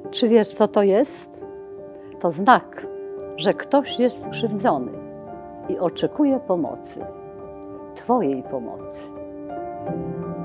Czy wiesz, co to jest? To znak, że ktoś jest skrzywdzony i oczekuje pomocy, Twojej pomocy.